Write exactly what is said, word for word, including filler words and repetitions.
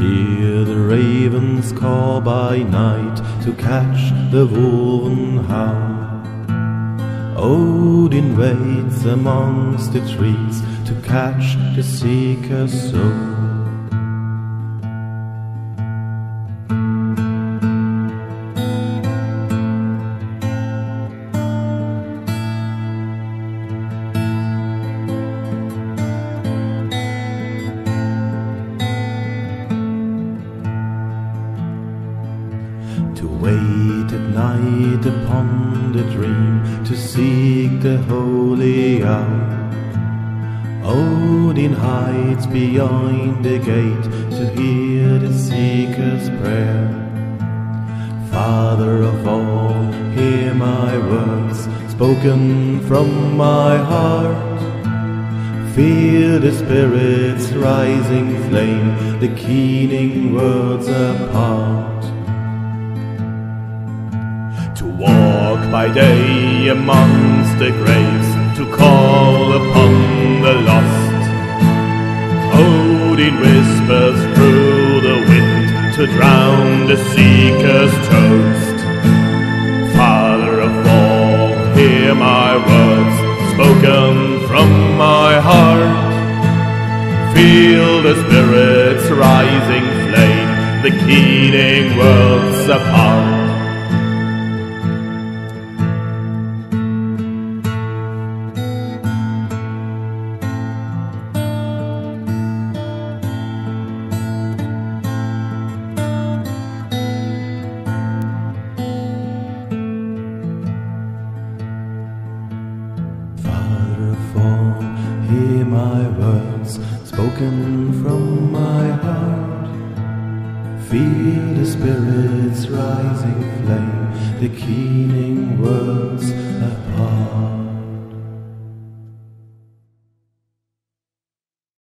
Hear the ravens call by night to catch the wolven howl. Odin waits amongst the trees to catch the seeker's soul. To wait at night upon the dream, to seek the holy hour. Odin hides behind the gate to hear the seeker's prayer. Father of all, hear my words spoken from my heart. Feel the spirit's rising flame, the keening words apart. To walk by day amongst the graves, to call upon the lost. Odin whispers through the wind to drown the seeker's toast. Father of all, hear my words spoken from my heart. Feel the spirit's rising flame, the keening worlds apart. Hear my words spoken from my heart. Feel the spirit's rising flame, the keening words apart.